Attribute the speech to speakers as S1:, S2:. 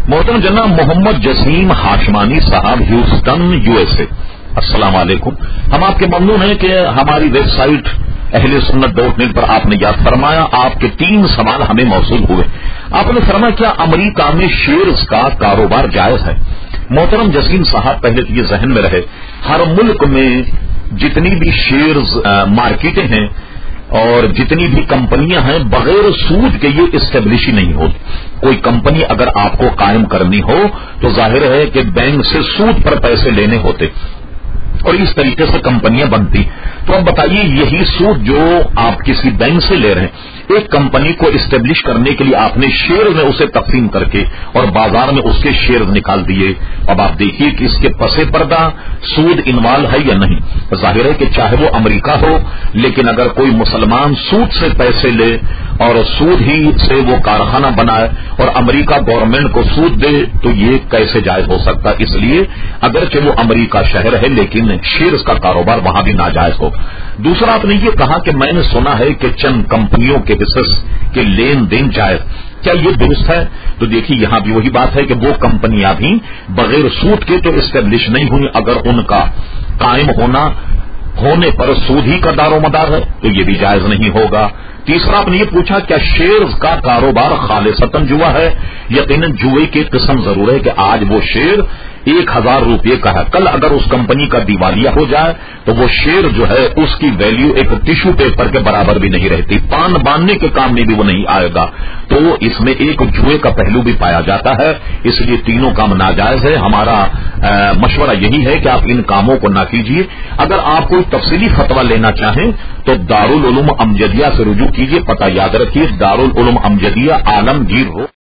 S1: محترم جناب محمد جسیم ہاشمانی صاحب ہیوسٹن USA، السلام علیکم۔ ہم آپ کے ممنون ہیں کہ ہماری ویب سائٹ اہل سنت.net پر آپ نے یاد فرمایا۔ آپ کے 3 سوال ہمیں موصول ہوئے۔ آپ نے فرمایا کیا امریکہ میں شیئرز کا کاروبار جائز ہے؟ محترم جسیم صاحب، پہلے تو یہ ذہن میں رہے، ہر ملک میں جتنی بھی شیئرز مارکیٹیں ہیں اور جتنی بھی کمپنیاں ہیں بغیر سود کے یہ اسٹیبلش ہی نہیں ہوتی۔ کوئی کمپنی اگر آپ کو قائم کرنی ہو تو ظاہر ہے کہ بینک سے سود پر پیسے لینے ہوتے اور اس طریقے سے کمپنیاں بنتی۔ تو اب بتائیے، یہی سود جو آپ کسی بینک سے لے رہے ہیں، ایک کمپنی کو اسٹیبلش کرنے کے لیے آپ نے شیئر میں اسے تقسیم کر کے اور بازار میں اس کے شیئر نکال دیے۔ اب آپ دیکھیے کہ اس کے پس پردہ سود انوالو ہے یا نہیں۔ ظاہر ہے کہ چاہے وہ امریکہ ہو، لیکن اگر کوئی مسلمان سود سے پیسے لے اور سود ہی سے وہ کارخانہ بنائے اور امریکہ گورنمنٹ کو سود دے تو یہ کیسے جائز ہو سکتا؟ اس لیے اگرچہ وہ امریکہ شہر ہے لیکن شیئرز کا کاروبار وہاں بھی ناجائز ہو۔ دوسرا، آپ نے یہ کہا کہ میں نے سنا ہے کہ چند کمپنیوں کے حصص کے لین دین جائز، کیا یہ درست ہے؟ تو دیکھیے یہاں بھی وہی بات ہے کہ وہ کمپنیاں بھی بغیر سود کے تو اسٹیبلش نہیں ہوئی، اگر ان کا قائم ہونے پر سود ہی کا دار و مدار ہے تو یہ بھی جائز نہیں ہوگا۔ تیسرا، آپ نے یہ پوچھا کیا شیئرز کا کاروبار خالصتاً جوا ہے؟ یقیناً جوئے کی قسم ضرور ہے کہ آج وہ شیئر 1000 روپے کا ہے، کل اگر اس کمپنی کا دیوالیہ ہو جائے تو وہ شیئر جو ہے اس کی ویلیو ایک ٹیشو پیپر کے برابر بھی نہیں رہتی، پان باندھنے کے کام میں بھی وہ نہیں آئے گا۔ تو اس میں ایک جوئے کا پہلو بھی پایا جاتا ہے، اس لیے تینوں کام ناجائز ہے۔ ہمارا مشورہ یہی ہے کہ آپ ان کاموں کو نہ کیجیے۔ اگر آپ کوئی تفصیلی فتویٰ لینا چاہیں تو دارالعلوم امجدیہ سے رجوع کیجیے۔ پتہ یاد رکھیے، دارالعلوم امجدیہ، عالمگیر روڈ۔